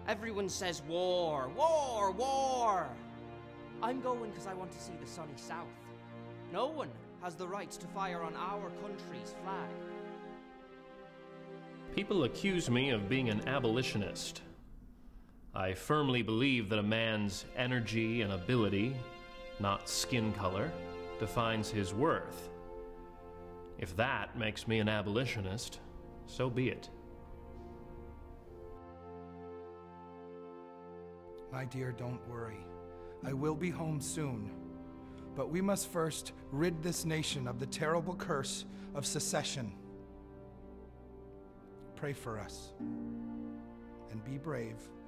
Everyone says war, war, war. I'm going because I want to see the sunny south. No one has the right to fire on our country's flag. People accuse me of being an abolitionist. I firmly believe that a man's energy and ability, not skin color, defines his worth. If that makes me an abolitionist, so be it. My dear, don't worry. I will be home soon. But we must first rid this nation of the terrible curse of secession. Pray for us, and be brave.